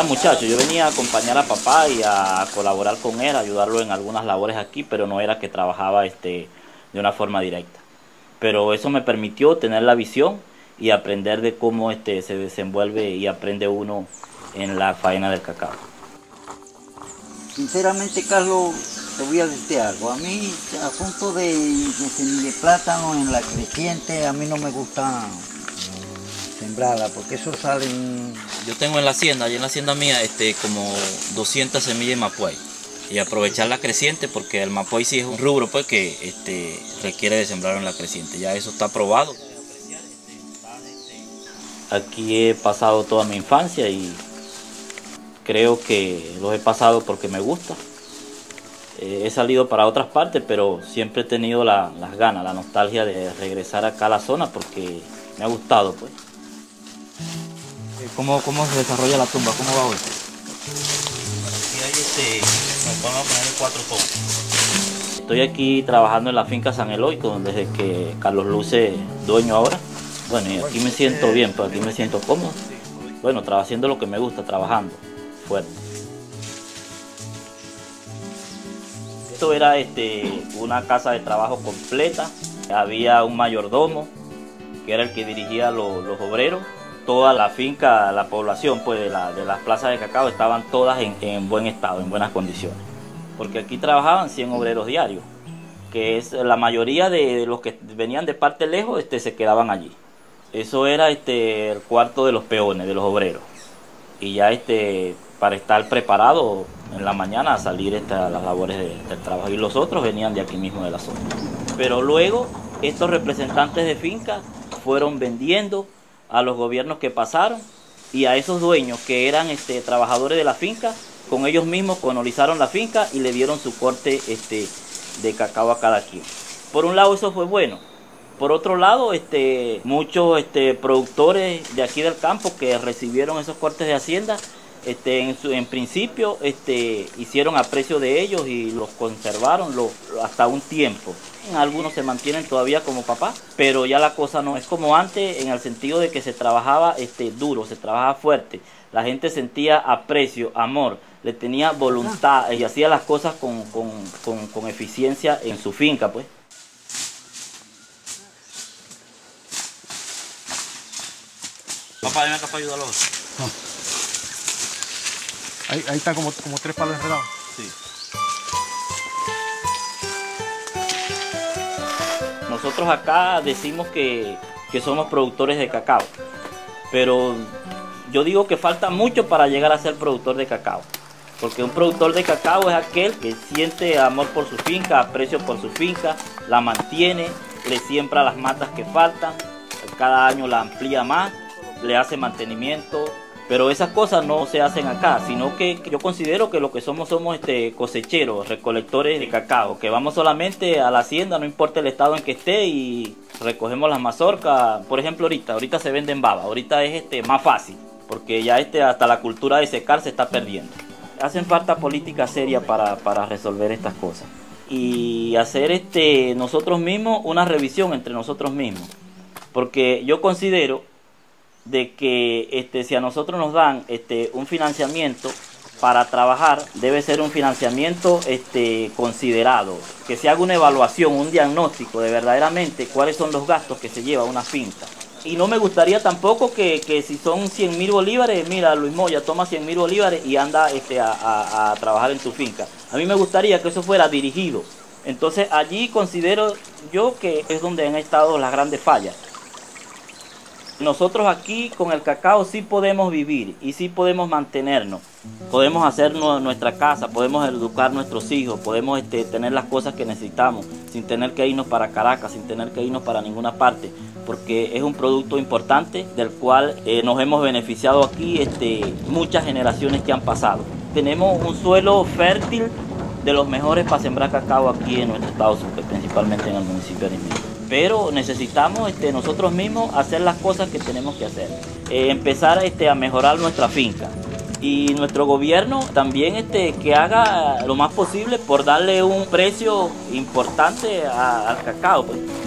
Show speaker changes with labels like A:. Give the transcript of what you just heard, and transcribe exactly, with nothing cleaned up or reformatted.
A: era muchacho, yo venía a acompañar a papá y a colaborar con él, a ayudarlo en algunas labores aquí, pero no era que trabajaba este, de una forma directa. Pero eso me permitió tener la visión y aprender de cómo este, se desenvuelve y aprende uno en la faena del cacao.
B: Sinceramente, Carlos, te voy a decir algo. A mí, asunto de, de semilla de plátano en la creciente, a mí no me gusta sembrarla, porque eso sale...
A: Yo tengo en la hacienda, allí en la hacienda mía, este, como doscientas semillas de mapuey. Y aprovechar la creciente, porque el mapuey sí es un rubro pues, que este, requiere de sembrar en la creciente. Ya eso está probado. Aquí he pasado toda mi infancia y creo que los he pasado porque me gusta. Eh, he salido para otras partes, pero siempre he tenido la, las ganas, la nostalgia de regresar acá a la zona porque me ha gustado, pues.
C: ¿Cómo, cómo se desarrolla la tumba? ¿Cómo va hoy?
A: Aquí hay este, nos vamos a poner el cuatro tonos. Estoy aquí trabajando en la finca San Eloy, desde que Carlos Luce dueño ahora. Bueno, y aquí me siento bien, pues aquí me siento cómodo. Bueno, haciendo lo que me gusta, trabajando fuerte. Esto era este, una casa de trabajo completa. Había un mayordomo, que era el que dirigía lo, los obreros. Toda la finca, la población pues, de, la, de las plazas de cacao estaban todas en, en buen estado, en buenas condiciones. Porque aquí trabajaban cien obreros diarios, que es la mayoría de los que venían de parte lejos este, se quedaban allí. Eso era este, el cuarto de los peones, de los obreros. Y ya este, para estar preparado en la mañana a salir este, a las labores de, del trabajo. Y los otros venían de aquí mismo de la zona. Pero luego estos representantes de finca fueron vendiendo a los gobiernos que pasaron y a esos dueños que eran este, trabajadores de la finca, con ellos mismos colonizaron la finca y le dieron su corte este, de cacao a cada quien. Por un lado eso fue bueno. Por otro lado, este, muchos este, productores de aquí del campo que recibieron esos cortes de hacienda, este, en, su, en principio este, hicieron aprecio de ellos y los conservaron lo, hasta un tiempo. Algunos se mantienen todavía como papá, pero ya la cosa no es como antes en el sentido de que se trabajaba este, duro, se trabajaba fuerte. La gente sentía aprecio, amor, le tenía voluntad y hacía las cosas con, con, con, con eficiencia en su finca, pues. Papá, ven acá para ayudarlo.
C: No. Ahí, ahí están como, como tres palos enredados.
A: Sí. Nosotros acá decimos que, que somos productores de cacao, pero yo digo que falta mucho para llegar a ser productor de cacao. Porque un productor de cacao es aquel que siente amor por su finca, aprecio por su finca, la mantiene, le siembra las matas que faltan, cada año la amplía más, le hace mantenimiento, pero esas cosas no se hacen acá, sino que yo considero que lo que somos somos este, cosecheros, recolectores de cacao, que vamos solamente a la hacienda, no importa el estado en que esté, y recogemos las mazorcas. Por ejemplo, ahorita, ahorita se venden babas, ahorita es este, más fácil, porque ya este, hasta la cultura de secar se está perdiendo. Hacen falta política seria para, para resolver estas cosas. Y hacer este, nosotros mismos una revisión entre nosotros mismos, porque yo considero de que este, si a nosotros nos dan este, un financiamiento para trabajar, debe ser un financiamiento este, considerado, que se haga una evaluación, un diagnóstico de verdaderamente cuáles son los gastos que se lleva una finca. Y no me gustaría tampoco que, que si son cien mil bolívares, mira, Luis Moya toma cien mil bolívares y anda este, a, a, a trabajar en tu finca. A mí me gustaría que eso fuera dirigido. Entonces allí considero yo que es donde han estado las grandes fallas. Nosotros aquí con el cacao sí podemos vivir y sí podemos mantenernos. Podemos hacer nuestra casa, podemos educar a nuestros hijos, podemos este, tener las cosas que necesitamos sin tener que irnos para Caracas, sin tener que irnos para ninguna parte, porque es un producto importante del cual eh, nos hemos beneficiado aquí este, muchas generaciones que han pasado. Tenemos un suelo fértil de los mejores para sembrar cacao aquí en nuestro estado, principalmente en el municipio de Arismendi. Pero necesitamos este, nosotros mismos hacer las cosas que tenemos que hacer. Eh, empezar este, a mejorar nuestra finca. Y nuestro gobierno también este, que haga lo más posible por darle un precio importante a, al cacao, pues.